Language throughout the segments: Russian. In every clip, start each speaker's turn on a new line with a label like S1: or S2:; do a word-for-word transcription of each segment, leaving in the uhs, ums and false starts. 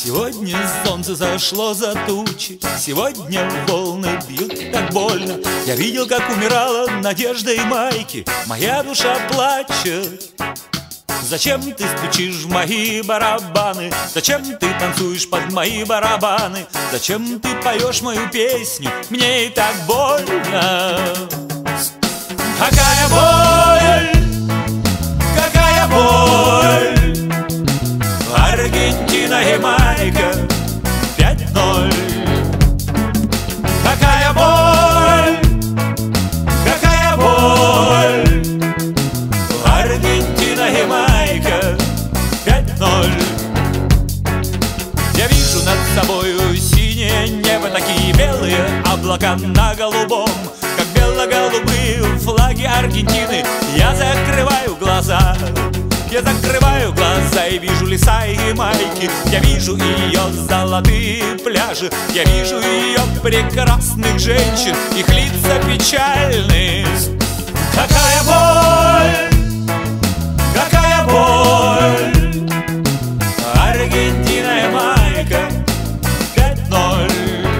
S1: Сегодня солнце зашло за тучи, сегодня волны бьют так больно. Я видел, как умирала надежда и майки, моя душа плачет. Зачем ты стучишь в мои барабаны? Зачем ты танцуешь под мои барабаны? Зачем ты поешь мою песню? Мне и так больно. Какая боль, какая боль. Аргентина, Ямайка, пять ноль. Какая боль, какая боль. Аргентина, Ямайка, пять ноль. Я вижу над собою синее небо, такие белые облака на голубом, как бело-голубые флаги Аргентины. Я закрываю глаза, я закрываю глаза и вижу леса и Ямайки. Я вижу ее золотые пляжи, я вижу ее прекрасных женщин, их лица печальные. Какая боль, какая боль. Аргентина, Ямайка, пять ноль.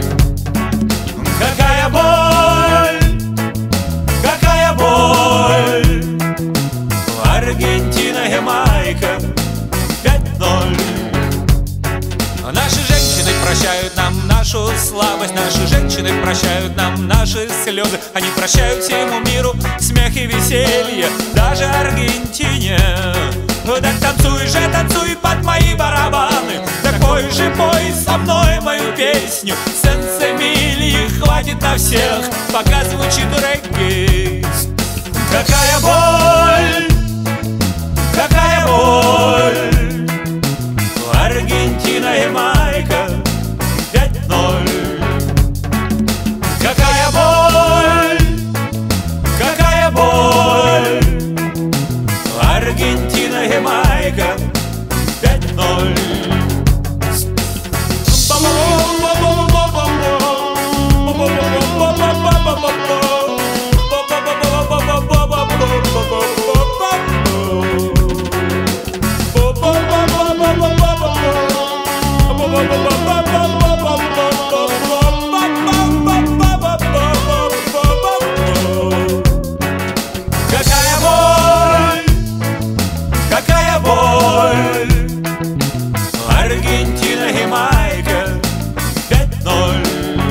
S1: Какая боль, какая боль. Аргентина, Ямайка, пять ноль. Наши женщины прощают нам нашу слабость, наши женщины прощают нам наши слезы. Они прощают всему миру смех и веселье, даже Аргентине. Ну так танцуй же, танцуй под мои барабаны, так пой же, пой со мной мою песню. Сенсемилии хватит на всех, пока звучит регги. Какая боль, какая боль. Аргентина, Ямайка, пять ноль. Какая боль, какая боль. Аргентина, Ямайка, пять ноль. Какая боль, какая боль. Аргентина, Ямайка, пять ноль.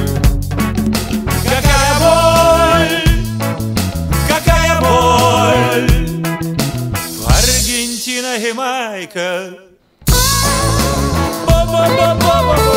S1: Какая боль, какая боль. Аргентина, Ямайка. Ba ba ba ba ba.